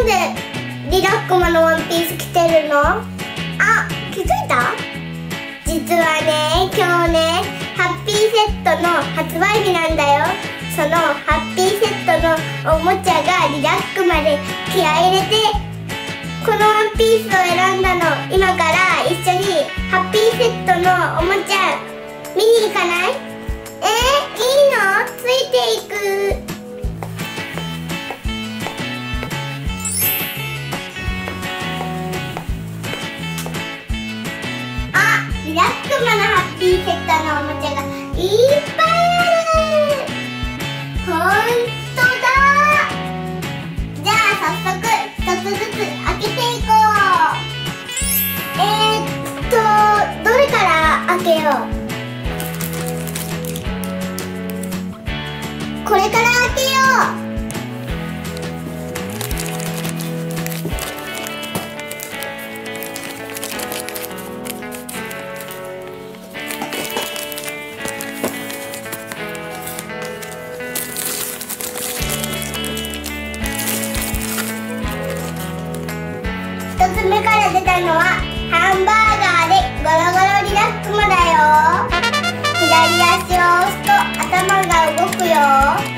でリラックマのワンピース着てるの？あ、気づいた？実はね、今日ね、ハッピーセットの発売日なんだよ。そのハッピーセットのおもちゃがリラックマで気合い入れてこのワンピースを選んだの。今から一緒にハッピーセットのおもちゃ見に行かない？いいの？ついていく。あ、リラックマのハッピーセットのおもちゃがいっぱいある。ほんとだ。じゃあ早速一つずつ開けていこう。どれから開けよう？これから開けよう。一つ目から出たのはハンバーガーでゴロゴロリラックマだよ。左足を押すと頭が動くよ。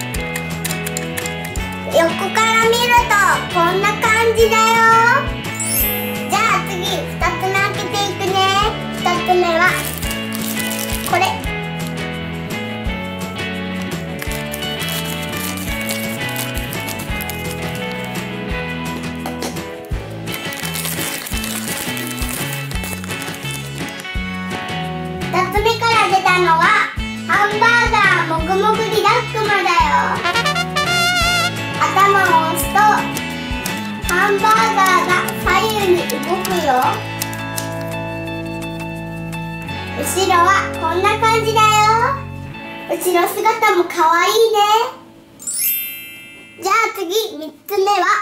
横から見るとこんな感じだよ。じゃあ次2つ目開けていくね。2つ目はこれ。2つ目から出たのはハンバーガーもぐもぐリラックマだよ。頭を押すとハンバーガーが左右に動くよ。後ろはこんな感じだよ。後ろ姿もかわいいね。じゃあ次3つ目は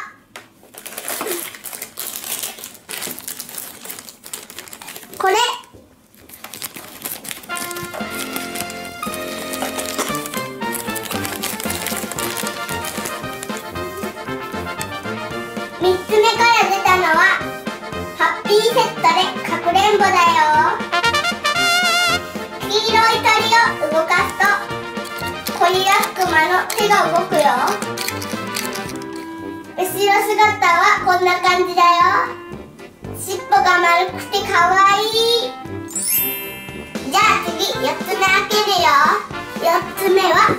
これ。3つ目から出たのはハッピーセットでかくれんぼだよ。黄色い鳥を動かすとコリラックマの手が動くよ。後ろ姿はこんな感じだよ。尻尾が丸くてかわいい。じゃあ次4つ目開けるよ。4つ目は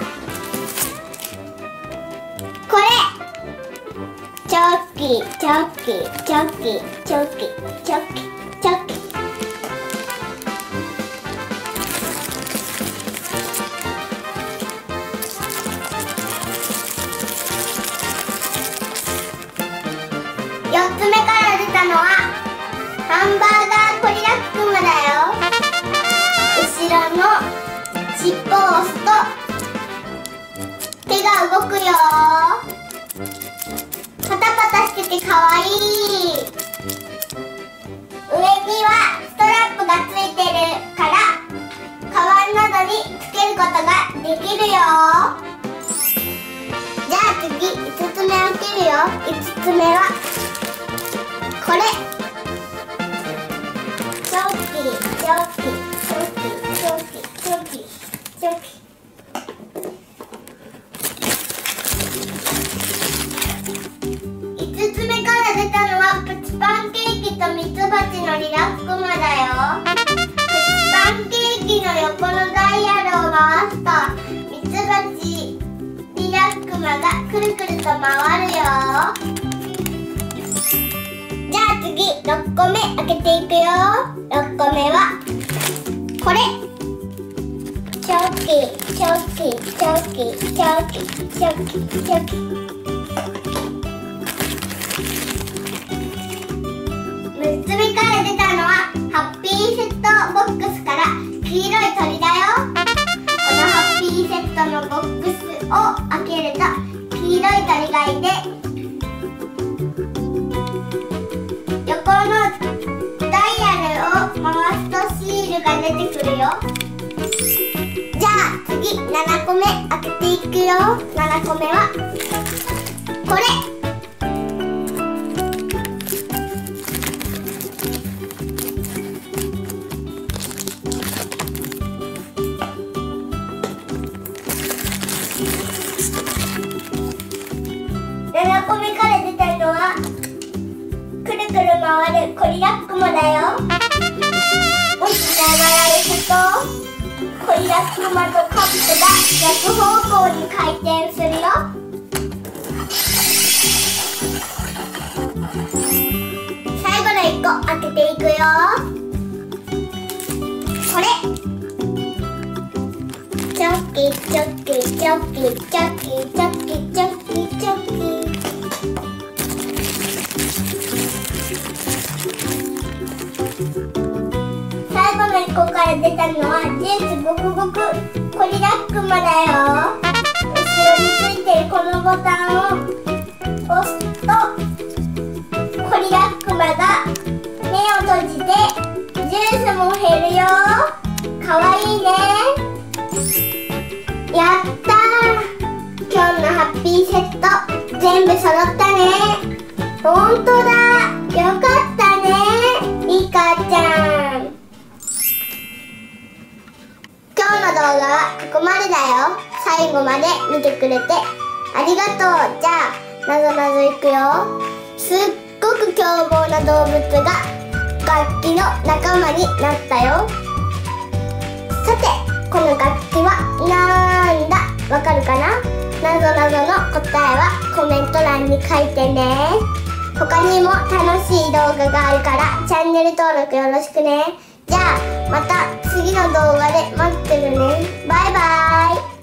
これ。チョッキチョッキチョッキチョッキチョッキチョッキ。4つ目から出たのはハンバーガーコリラックマだよ。後ろの尻尾を押すと手が動くよ。パタパタしててかわいい。上にはストラップがついてるからカバンなどにつけることができるよ。じゃあ次5つ目開けるよ。5つ目はこれ。チョッキチョッキチョッキチョッキチョッキチョッキ。5つ目から出たのはプチパンケーキとミツバチのリラックマだよ。プチパンケーキの横のダイヤルを回すとミツバチリラックマがくるくると回るよ。じゃあ次6個目開けていくよ。6個目はこれ。チョッキチョッキチョッキチョッキチョッキチョッキ。6つ目から出たのはハッピーセットボックスから黄色い鳥だよ。このハッピーセットのボックスを開けると黄色い鳥がいて横のダイヤルを回すとシールが出てくるよ。じゃあ次7個目開けていくよ。7個目はこれ。 7個目から出たのはくるくる回るコリラックマだよ。もし流れるとコリラックマとカップが逆方向に回転するよ。最後の1個開けていくよ。これチョッキチョッキチョッキチョッキチョッキチョッキチョッキ。最後の1個から出たのはジュースごくごくコリラックマだよ。後ろについてるこのボタンを押すとコリラックマが目を閉じてジュースも減るよ。かわいいね。やったー、今日のハッピーセット全部揃ったね。ほんとだ、よかったねリカちゃん。今日の動画はここまでだよ。最後まで見てくれてありがとう。じゃあなぞなぞいくよ。すっごく凶暴な動物が楽器の仲間になったよ。さてこの楽器はなんだ、わかるかな？なぞなぞの答えはコメント欄に書いてね。他にも楽しい動画があるからチャンネル登録よろしくね。じゃあまた次の動画で待ってるね。バイバーイ。